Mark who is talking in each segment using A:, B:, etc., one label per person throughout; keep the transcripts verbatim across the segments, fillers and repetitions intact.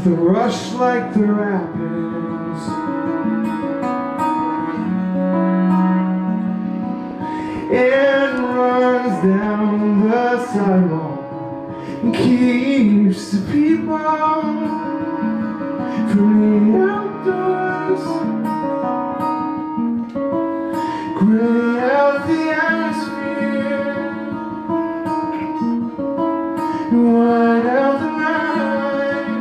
A: the rush like the rapids. It runs down the sidewalk and keeps the people from the outdoors. Gray out the atmosphere and white out the night.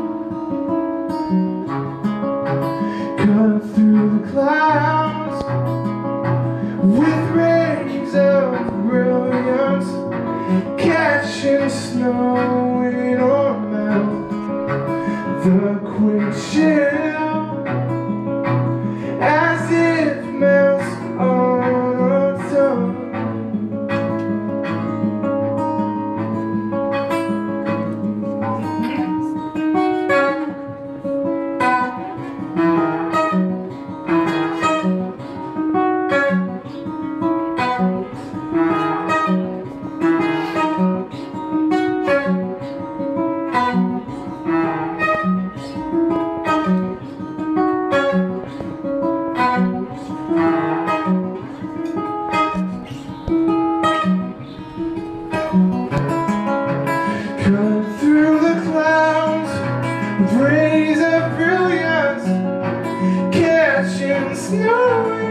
A: Cut through the clouds with rays of brilliance, catching snow in or melt the quick chill as it melts on our tongue. Cut through the clouds with rays of brilliance, catching snow